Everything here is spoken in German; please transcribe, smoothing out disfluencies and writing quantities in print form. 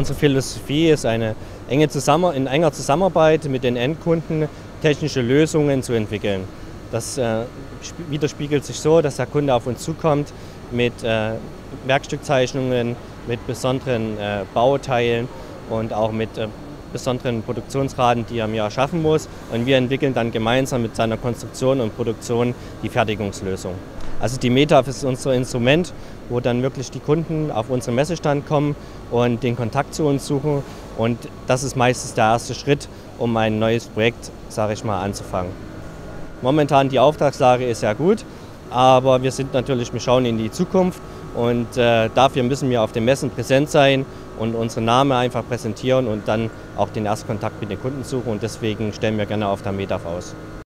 Unsere Philosophie ist in enger Zusammenarbeit mit den Endkunden technische Lösungen zu entwickeln. Das widerspiegelt sich so, dass der Kunde auf uns zukommt mit Werkstückzeichnungen, mit besonderen Bauteilen und auch mit besonderen Produktionsraten, die er mir erschaffen muss. Und wir entwickeln dann gemeinsam mit seiner Konstruktion und Produktion die Fertigungslösung. Also die METAF ist unser Instrument, wo dann wirklich die Kunden auf unseren Messestand kommen und den Kontakt zu uns suchen. Und das ist meistens der erste Schritt, um ein neues Projekt, sage ich mal, anzufangen. Momentan die Auftragslage ist sehr gut, aber wir schauen in die Zukunft und dafür müssen wir auf den Messen präsent sein und unseren Namen einfach präsentieren und dann auch den Erstkontakt mit den Kunden suchen, und deswegen stellen wir gerne auf der METAF aus.